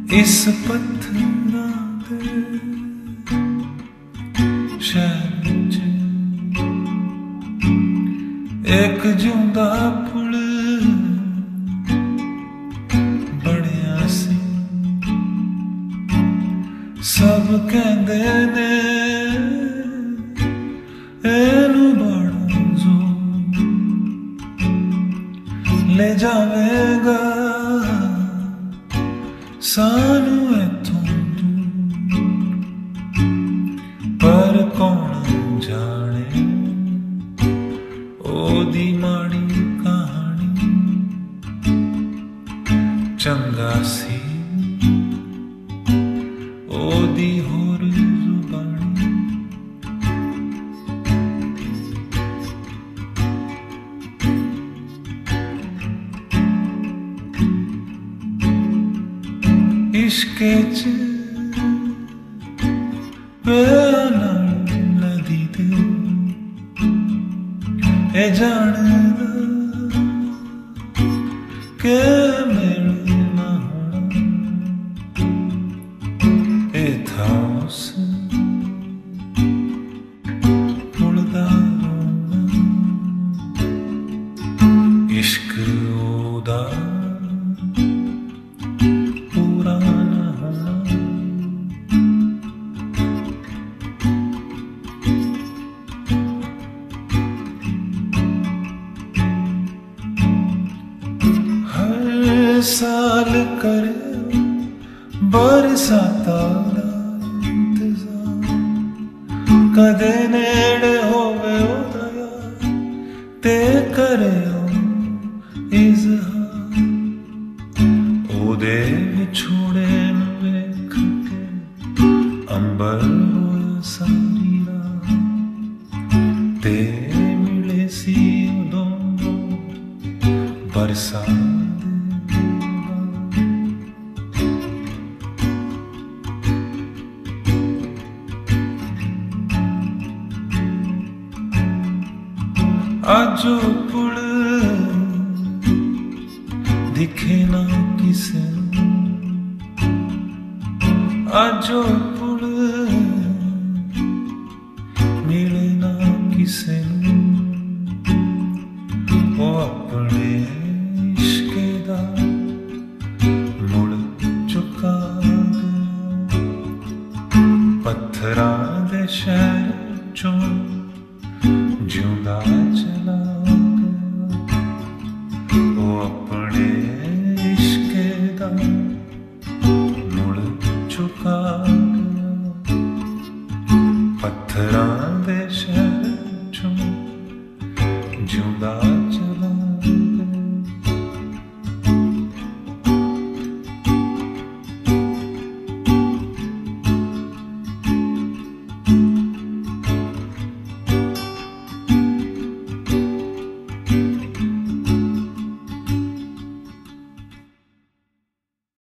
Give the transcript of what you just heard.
इस पत्थरां दे शहर च एक जिंदा पुल बनिया सी। सब कहंदे ने एनू बड़ा जोर ले जावेगा सानू इत्थों दूर, पर कौन जाने ओदी माड़ी कहानी चंगा सी ओदी होर जुबानी। इश्के च बेना नदी दे ए जानदा के मिलना होना ए था उस पुल दा रोना। इश्क ओदा साल करे बरसाता दा इंतजार, कदे नेड़े होवे ओदा यार ते करे इज़हार। ओदे विछोड़े नूं वेख के अंबर होया सारी रात, ते मिले सी उदों बरसात। अजो पुल दिखे ना किसे, अजो पुल मिले ना किसे, वो अपने इश्के दा मुड़ चुका गया। पत्थरां दे शहर चों जिउंदा